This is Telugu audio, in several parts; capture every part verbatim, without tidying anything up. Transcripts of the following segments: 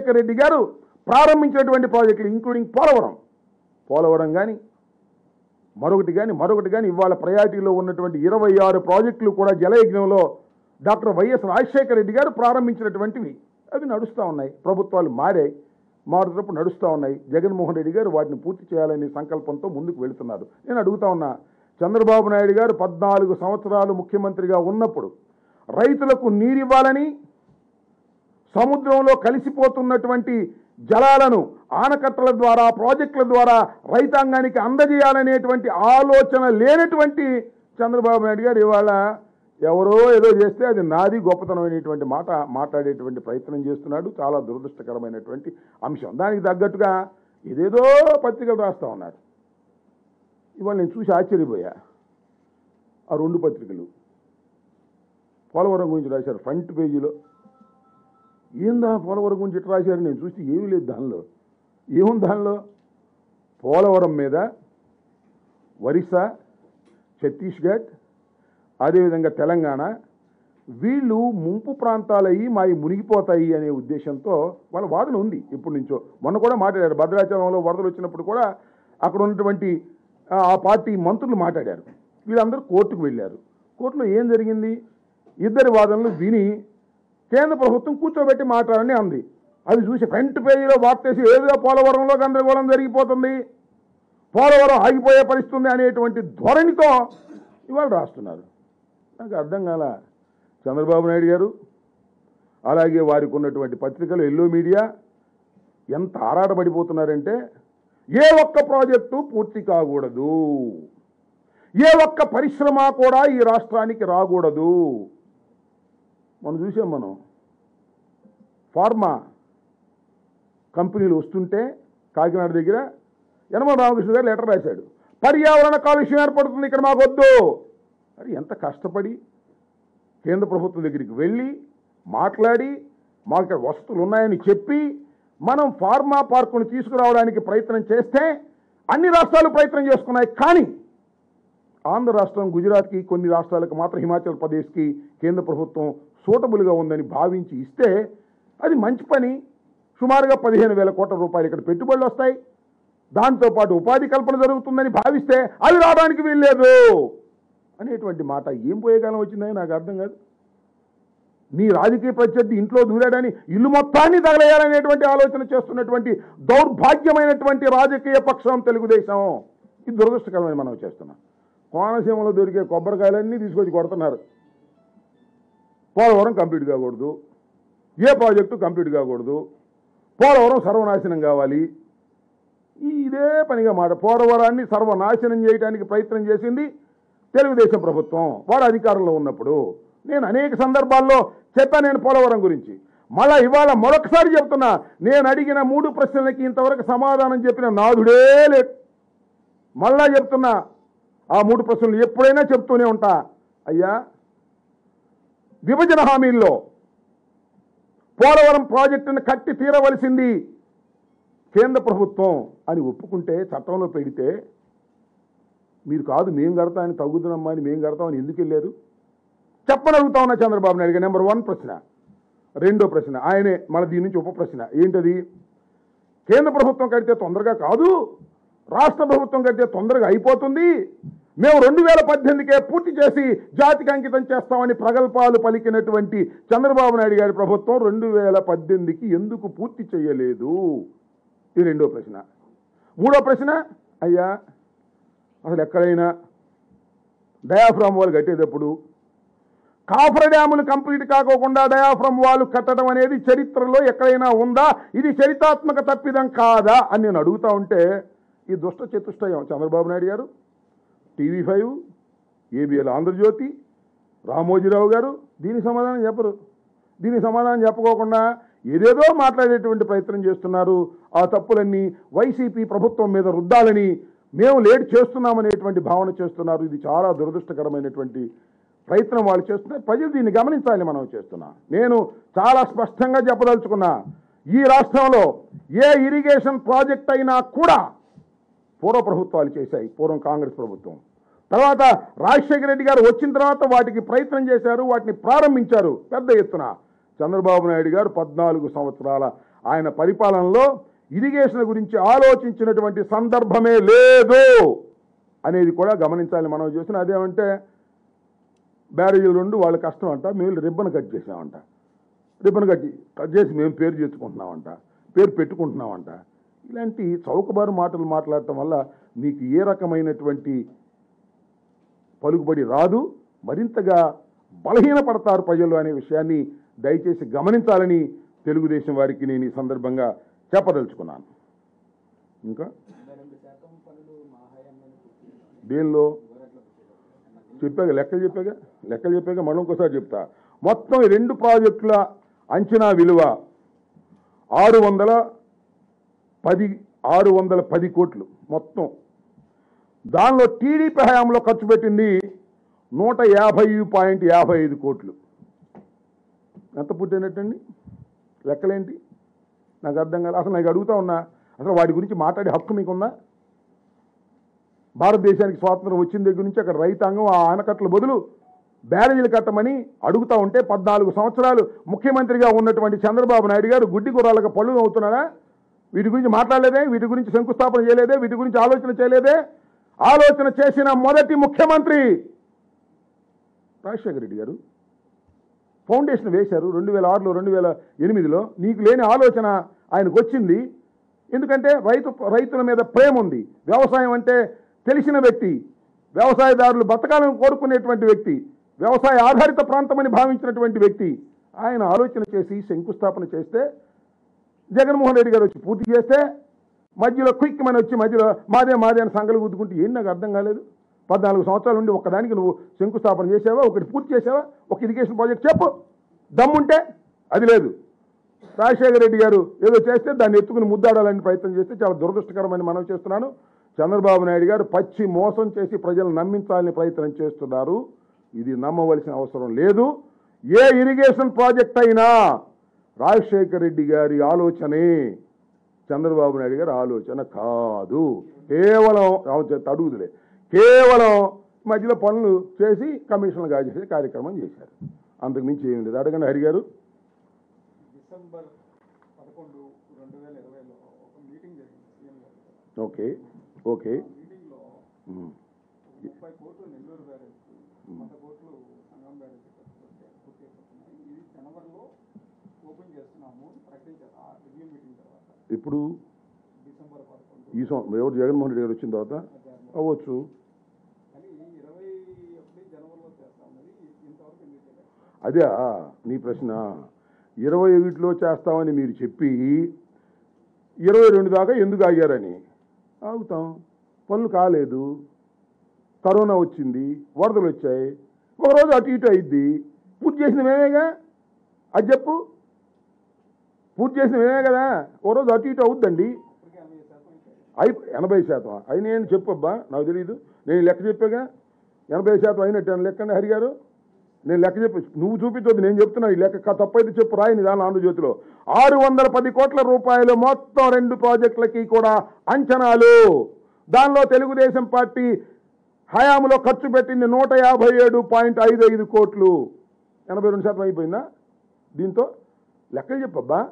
రాజశేఖర రెడ్డి గారు ప్రారంభించినటువంటి ప్రాజెక్టులు ఇంక్లూడింగ్ పోలవరం పోలవరం కానీ మరొకటి కానీ మరొకటి కానీ ఇవాళ ప్రయారిటీలో ఉన్నటువంటి ఇరవై ఆరు ప్రాజెక్టులు కూడా జలయజ్ఞంలో డాక్టర్ వైఎస్ రాజశేఖర రెడ్డి గారు ప్రారంభించినటువంటివి. అవి నడుస్తూ ఉన్నాయి. ప్రభుత్వాలు మారాయి, మారుతున్నప్పుడు నడుస్తూ ఉన్నాయి. జగన్మోహన్ రెడ్డి గారు వాటిని పూర్తి చేయాలనే సంకల్పంతో ముందుకు వెళుతున్నారు. నేను అడుగుతా ఉన్నా, చంద్రబాబు నాయుడు గారు పద్నాలుగు సంవత్సరాలు ముఖ్యమంత్రిగా ఉన్నప్పుడు రైతులకు నీరివ్వాలని, సముద్రంలో కలిసిపోతున్నటువంటి జలాలను ఆనకట్టల ద్వారా ప్రాజెక్టుల ద్వారా రైతాంగానికి అందజేయాలనేటువంటి ఆలోచన లేనటువంటి చంద్రబాబు నాయుడు గారు ఇవాళ ఎవరో ఏదో చేస్తే అది నాది గొప్పతనమైనటువంటి మాట మాట్లాడేటువంటి ప్రయత్నం చేస్తున్నాడు. చాలా దురదృష్టకరమైనటువంటి అంశం. దానికి తగ్గట్టుగా ఏదేదో పత్రికలు రాస్తూ ఉన్నారు. ఇవాళ నేను చూసి ఆశ్చర్యపోయా. ఆ రెండు పత్రికలు పోలవరం గురించి రాశారు ఫ్రంట్ పేజీలో. ఏందా పోలవరం గురించి ఇట్లా రాశారు? నేను చూస్తే ఏమీ లేదు దానిలో. ఏముంది దానిలో? పోలవరం మీద ఒరిస్సా, ఛత్తీస్గఢ్, అదేవిధంగా తెలంగాణ వీళ్ళు ముంపు ప్రాంతాలయ్యి మావి మునిగిపోతాయి అనే ఉద్దేశంతో వాళ్ళ వాదన ఉంది ఎప్పటి నుంచో. మొన్న కూడా మాట్లాడారు. భద్రాచలంలో వరదలు వచ్చినప్పుడు కూడా అక్కడ ఉన్నటువంటి ఆ పార్టీ మంత్రులు మాట్లాడారు. వీళ్ళందరూ కోర్టుకు వెళ్ళారు. కోర్టులో ఏం జరిగింది? ఇద్దరి వాదనలు విని కేంద్ర ప్రభుత్వం కూర్చోబెట్టి మాట్లాడని అంది. అది చూసి ఫ్రంట్ పేజీలో వార్తేసి ఏదో పోలవరంలో గందరగోళం జరిగిపోతుంది, పోలవరం ఆగిపోయే పరిస్థితుంది అనేటువంటి ధోరణితో ఇవాళ రాస్తున్నారు. నాకు అర్థం కాల. చంద్రబాబు నాయుడు గారు అలాగే వారికి ఉన్నటువంటి పత్రికలు ఎల్లో మీడియా ఎంత ఆరాటపడిపోతున్నారంటే ఏ ఒక్క ప్రాజెక్టు పూర్తి కాకూడదు, ఏ ఒక్క పరిశ్రమ కూడా ఈ రాష్ట్రానికి రాకూడదు. మనం చూసాం. మనం ఫార్మా కంపెనీలు వస్తుంటే కాకినాడ దగ్గర యనమల రామకృష్ణ గారు లెటర్ రాశాడు, పర్యావరణ కాలుష్యం ఏర్పడుతుంది, ఇక్కడ మాకు వద్దు. అది ఎంత కష్టపడి కేంద్ర ప్రభుత్వం దగ్గరికి వెళ్ళి మాట్లాడి మాకు ఇక్కడ వస్తువులు ఉన్నాయని చెప్పి మనం ఫార్మా పార్కును తీసుకురావడానికి ప్రయత్నం చేస్తే అన్ని రాష్ట్రాలు ప్రయత్నం చేసుకున్నాయి. కానీ ఆంధ్ర రాష్ట్రం, గుజరాత్కి, కొన్ని రాష్ట్రాలకు మాత్రం హిమాచల్ ప్రదేశ్కి కేంద్ర ప్రభుత్వం సూటబుల్గా ఉందని భావించి ఇస్తే అది మంచి పని. సుమారుగా పదిహేను వేల కోట్ల రూపాయలు ఇక్కడ పెట్టుబడులు వస్తాయి, దాంతోపాటు ఉపాధి కల్పన జరుగుతుందని భావిస్తే అవి రావడానికి వీల్లేదు అనేటువంటి మాట. ఏం పోయేకాలం వచ్చిందని నాకు అర్థం కాదు. నీ రాజకీయ ప్రత్యర్థి ఇంట్లో దూరాడని ఇల్లు మొత్తాన్ని తగలేయాలనేటువంటి ఆలోచన చేస్తున్నటువంటి దౌర్భాగ్యమైనటువంటి రాజకీయ పక్షం తెలుగుదేశం. ఇది దురదృష్టకరమైన మనం చేస్తున్నాం. కోనసీమలో దొరికే కొబ్బరికాయలన్నీ తీసుకొచ్చి కొడుతున్నారు. పోలవరం కంప్లీట్ కాకూడదు, ఏ ప్రాజెక్టు కంప్లీట్ కాకూడదు, పోలవరం సర్వనాశనం కావాలి. ఇదే పనిగా మాట. పోలవరాన్ని సర్వనాశనం చేయడానికి ప్రయత్నం చేసింది తెలుగుదేశం ప్రభుత్వం వాడు అధికారంలో ఉన్నప్పుడు. నేను అనేక సందర్భాల్లో చెప్పాను నేను పోలవరం గురించి. మళ్ళా ఇవాళ మరొకసారి చెప్తున్నా, నేను అడిగిన మూడు ప్రశ్నలకి ఇంతవరకు సమాధానం చెప్పిన నాదుడే లేదు. మళ్ళా చెప్తున్నా, ఆ మూడు ప్రశ్నలు ఎప్పుడైనా చెప్తూనే ఉంటా. అయ్యా, విభజన హామీల్లో పోలవరం ప్రాజెక్టును కట్టి తీరవలసింది కేంద్ర ప్రభుత్వం అని ఒప్పుకుంటే, చట్టంలో పెడితే మీరు కాదు మేము కడతామని, తగ్గుతున్నామా అని మేము కడతామని ఎందుకు వెళ్ళారు చెప్పని అడుగుతా ఉన్నా చంద్రబాబు నాయుడు గారు. నెంబర్ వన్ ప్రశ్న. రెండో ప్రశ్న ఆయనే మన దీని నుంచి ఉప ప్రశ్న ఏంటది? కేంద్ర ప్రభుత్వం కడితే తొందరగా కాదు, రాష్ట్ర ప్రభుత్వం కడితే తొందరగా అయిపోతుంది, మేము రెండు వేల పద్దెనిమిదికే పూర్తి చేసి జాతికి అంకితం చేస్తామని ప్రగల్భాలు పలికినటువంటి చంద్రబాబు నాయుడు గారి ప్రభుత్వం రెండు వేల పద్దెనిమిదికి ఎందుకు పూర్తి చేయలేదు? ఇది రెండో ప్రశ్న. మూడో ప్రశ్న, అయ్యా అసలు ఎక్కడైనా డయాఫ్రామ్ వాల్ కట్టేటప్పుడు కాఫర్ డ్యాములు కంప్లీట్ కాకోకుండా డయాఫ్రామ్ వాల్ కట్టడం అనేది చరిత్రలో ఎక్కడైనా ఉందా? ఇది చరిత్రాత్మక తప్పిదం కాదా అని నేను అడుగుతా ఉంటే ఈ దుష్ట చతుష్టయం చంద్రబాబు నాయుడు గారు, TV five, ABN Andhra Jyothi, Ramoji Rao గారు దీనికి సమాధానం చెప్పరు. దీనికి సమాధానం చెప్పుకోకుండా ఏదేదో మాట్లాడేటువంటి ప్రయత్నం చేస్తున్నారు. ఆ తప్పులన్నీ వైసీపీ ప్రభుత్వం మీద రుద్దాలని మేము లేట్ చేస్తున్నామనేటువంటి భావన చేస్తున్నారు. ఇది చాలా దురదృష్టకరమైనటువంటి ప్రయత్నం వాళ్ళు చేస్తున్నారు. ప్రజలు దీన్ని గమనించాలి. మనం చేస్తున్నా నేను చాలా స్పష్టంగా చెప్పదలుచుకున్నా, ఈ రాష్ట్రంలో ఏ ఇరిగేషన్ ప్రాజెక్ట్ అయినా కూడా పూర్వ ప్రభుత్వాలు చేశాయి. పూర్వం కాంగ్రెస్ ప్రభుత్వం, తర్వాత రాజశేఖర రెడ్డి గారు వచ్చిన తర్వాత వాటికి ప్రయత్నం చేశారు, వాటిని ప్రారంభించారు పెద్ద ఎత్తున. చంద్రబాబు నాయుడు గారు పద్నాలుగు సంవత్సరాల ఆయన పరిపాలనలో ఇరిగేషన్ గురించి ఆలోచించినటువంటి సందర్భమే లేదు అనేది కూడా గమనించాలి. మనం చూసిన అదేమంటే బ్యారేజీలు రెండు వాళ్ళ కష్టం అంట, మేము రిబ్బన్ కట్ చేసామంట, రిబ్బన్ కట్ కట్ చేసి మేము పేరు చేసుకుంటున్నామంట, పేరు పెట్టుకుంటున్నామంట. ఇలాంటి చౌకబారు మాటలు మాట్లాడటం వల్ల మీకు ఏ రకమైనటువంటి పలుకుబడి రాదు, మరింతగా బలహీనపడతారు ప్రజలు అనే విషయాన్ని దయచేసి గమనించాలని తెలుగుదేశం వారికి నేను ఈ సందర్భంగా చెప్పదలుచుకున్నాను. ఇంకా దేనిలో చెప్పాక లెక్కలు చెప్పాక లెక్కలు చెప్పాక మళ్ళీ ఇంకోసారి చెప్తా. మొత్తం ఈ రెండు ప్రాజెక్టుల అంచనా విలువ ఆరు వందల పది ఆరు వందల పది కోట్లు మొత్తం. దానిలో టీడీపీ హయాంలో ఖర్చు పెట్టింది నూట యాభై పాయింట్ యాభై ఐదు కోట్లు. ఎంత పుట్టినట్టండి? లెక్కలేంటి? నాకు అర్థం కాదు. అసలు నాకు అడుగుతా ఉన్నా, అసలు వాటి గురించి మాట్లాడే హక్కు మీకుందా? భారతదేశానికి స్వాతంత్రం వచ్చిన దగ్గర నుంచి అక్కడ రైతాంగం ఆ ఆనకట్టల బదులు బ్యారేజీలు కట్టమని అడుగుతూ ఉంటే పద్నాలుగు సంవత్సరాలు ముఖ్యమంత్రిగా ఉన్నటువంటి చంద్రబాబు నాయుడు గారు గుడ్డి గుర్రాలకు పళ్ళు అవుతున్నారా? వీటి గురించి మాట్లాడలేదే, వీటి గురించి శంకుస్థాపన చేయలేదే, వీటి గురించి ఆలోచన చేయలేదే? ఆలోచన చేసిన మొదటి ముఖ్యమంత్రి రాజశేఖర రెడ్డి గారు. ఫౌండేషన్ వేశారు రెండు వేల ఆరులో రెండు వేల ఎనిమిదిలో. నీకు లేని ఆలోచన ఆయనకు వచ్చింది. ఎందుకంటే రైతు రైతుల మీద ప్రేమ ఉంది. వ్యవసాయం అంటే తెలిసిన వ్యక్తి, వ్యవసాయదారులు బతకాలను కోరుకునేటువంటి వ్యక్తి, వ్యవసాయ ఆధారిత ప్రాంతమని భావించినటువంటి వ్యక్తి. ఆయన ఆలోచన చేసి శంకుస్థాపన చేస్తే జగన్మోహన్ రెడ్డి గారు వచ్చి పూర్తి చేస్తే మధ్యలో క్విక్ మని వచ్చి మధ్యలో మాదే మాదే అని సంగలు గుద్దుకుంటే ఏం నాకు అర్థం కాలేదు. పద్నాలుగు సంవత్సరాల నుండి ఒక్కదానికి నువ్వు శంకుస్థాపన చేసావా? ఒకటి పూర్తి చేసావా? ఒక ఇరిగేషన్ ప్రాజెక్ట్ చెప్పు, దమ్ముంటే. అది లేదు. రాజశేఖర రెడ్డి గారు ఏదో చేస్తే దాన్ని ఎత్తుకుని ముద్దాడాలని ప్రయత్నం చేస్తే చాలా దురదృష్టకరమని మనం చేస్తున్నాను. చంద్రబాబు నాయుడు గారు పచ్చి మోసం చేసి ప్రజలను నమ్మించాలని ప్రయత్నం చేస్తున్నారు. ఇది నమ్మవలసిన అవసరం లేదు. ఏ ఇరిగేషన్ ప్రాజెక్ట్ అయినా రాజశేఖర రెడ్డి గారి ఆలోచనే, చంద్రబాబు నాయుడు గారి ఆలోచన కాదు. కేవలం అడుగుదులే కేవలం మధ్యలో పనులు చేసి కమిషన్లు కాజేసే కార్యక్రమం చేశారు. అంతకు మించి ఏమి లేదు. అడగండి హరి గారు. డిసెంబర్ పదకొండు రెండు వేల ఇరవైలో ఒక మీటింగ్ జరిగింది. ఓకే ఓకే మీటింగ్లో ముప్పై కోట్లు నెల్లూరు బ్యారేజ్, వంద కోట్లు సంగం బ్యారేజ్ పూర్తి అయిపోతున్నాయి. ఇది జనవరిలో ఓపెన్ చేస్తున్నాము ప్రకటించారు ఆ రివ్యూ మీటింగ్ తర్వాత. ఇప్పుడు డిసెంబర్ పదకొండు ఈ ఎవరు జగన్మోహన్ రెడ్డి గారు వచ్చిన తర్వాత అవ్వచ్చు. కానీ ఇరవై ఒకటి జనవరిలో చేస్తామని ఇంతవరకు ఎందుకు తెలియదు. అదే నీ ప్రశ్న. ఇరవై ఒకటిలో చేస్తామని మీరు చెప్పి ఇరవై రెండు దాకా ఎందుకు ఆగారని. ఆగుతాం, పనులు కాలేదు, కరోనా వచ్చింది, వరదలు వచ్చాయి, ఒకరోజు అటు ఇటు అయిద్ది. పూర్తి చేసిన మేమేగా, అది చెప్పు. పూర్తి చేసిన మేమే కదా, ఒకరోజు అటు ఇటు అవుద్దండి. అయి ఎనభై శాతం అయి నేను చెప్పబ్బా, నాకు తెలియదు. నేను లెక్క చెప్పాగా ఎనభై శాతం అయినట్టు లెక్కండి హరి గారు. నేను లెక్క చెప్పి నువ్వు చూపించొద్దు, నేను చెప్తున్నా. ఈ లెక్క తప్పైతే చెప్పు, రాయని దాని ఆంధ్రజ్యోతిలో. ఆరు వందల పది కోట్ల రూపాయలు మొత్తం రెండు ప్రాజెక్టులకి కూడా అంచనాలు. దానిలో తెలుగుదేశం పార్టీ హయాంలో ఖర్చు పెట్టింది నూట యాభై ఏడు పాయింట్ ఐదు ఐదు కోట్లు. ఎనభై రెండు శాతం అయిపోయిందా? దీంతో లెక్కలు చెప్పబ్బా.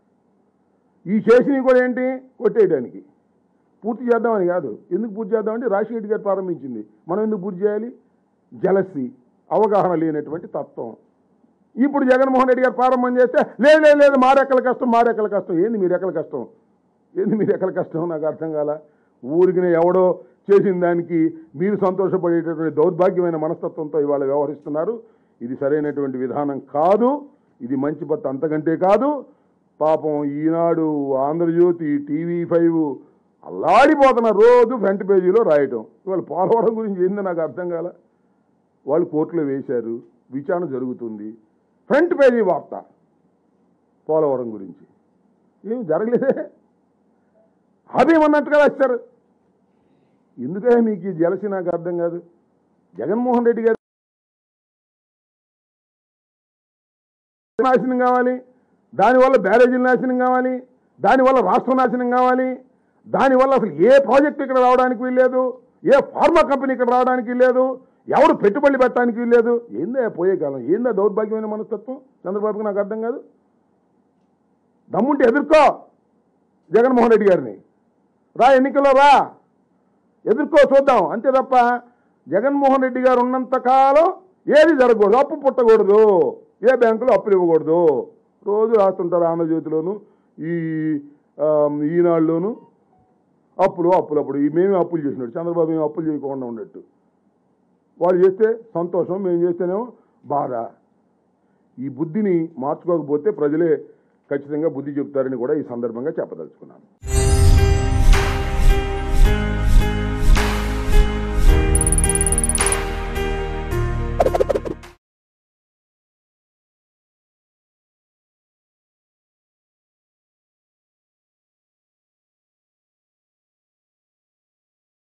ఈ చేసినవి కూడా ఏంటి, కొట్టేయడానికి. పూర్తి చేద్దామని కాదు. ఎందుకు పూర్తి చేద్దామంటే రాజశేఖర రెడ్డి గారు ప్రారంభించింది, మనం ఎందుకు పూర్తి చేయాలి? జలసి, అవగాహన లేనటువంటి తత్వం. ఇప్పుడు జగన్మోహన్ రెడ్డి గారు ప్రారంభం చేస్తే లేదు లేదు లేదు మారెక్కల కష్టం మారెక్కల కష్టం. ఏంది మీరు ఎక్కల కష్టం? ఏంది మీరు ఎక్కల కష్టం? నాకు అర్థం కాల. ఊరికినే ఎవడో చేసిన దానికి మీరు సంతోషపడేటటువంటి దౌర్భాగ్యమైన మనస్తత్వంతో ఇవాళ వ్యవహరిస్తున్నారు. ఇది సరైనటువంటి విధానం కాదు. ఇది మంచి పద్ధతి అంతకంటే కాదు. పాపం ఈనాడు, ఆంధ్రజ్యోతి, టీవీ ఫైవ్ అల్లాడిపోతున్నారు రోజు ఫ్రంట్ పేజీలో రాయటం. ఇవాళ పోలవరం గురించి ఏందో నాకు అర్థం కాల. వాళ్ళు కోర్టులో వేశారు, విచారణ జరుగుతుంది, ఫ్రంట్ పేజీ వార్త పోలవరం గురించి. ఏమి జరగలేదే, అదేమన్నట్టుగా వచ్చారు. ఎందుకే మీకు ఈ జలసి? నాకు అర్థం కాదు. జగన్మోహన్ రెడ్డి గారు నాశనం కావాలి, దానివల్ల బ్యారేజీలు నాశనం కావాలి, దానివల్ల రాష్ట్రం నాశనం కావాలి, దానివల్ల అసలు ఏ ప్రాజెక్టు ఇక్కడ రావడానికి వీల్లేదు, ఏ ఫార్మా కంపెనీ ఇక్కడ రావడానికి వీల్లేదు, ఎవరు పెట్టుబడి పెట్టడానికి వీల్లేదు. ఏందా పోయే కాలం? ఏందా దౌర్భాగ్యమైన మనస్తత్వం చంద్రబాబుకి? నాకు అర్థం కాదు. దమ్ముంటే ఎదుర్కో జగన్మోహన్ రెడ్డి గారిని, రా ఎన్నికల్లో రా, ఎదుర్కో చూద్దాం అంతే తప్ప జగన్మోహన్ రెడ్డి గారు ఉన్నంతకాలం ఏది జరగకూడదు, అప్పు పుట్టకూడదు, ఏ బ్యాంకులో అప్పులు ఇవ్వకూడదు. రోజు రాస్తుంటారు ఆంధ్రజ్యోతిలోను ఈ ఈనాడులోను అప్పులు అప్పులు అప్పుడు ఈ మేమే అప్పులు చేసినట్టు, చంద్రబాబు మేము అప్పులు చేయకుండా ఉన్నట్టు. వాళ్ళు చేస్తే సంతోషం, మేము చేస్తేనేమో బాధ. ఈ బుద్ధిని మార్చుకోకపోతే ప్రజలే ఖచ్చితంగా బుద్ధి చెప్తారని కూడా ఈ సందర్భంగా చెప్పదలుచుకున్నాను.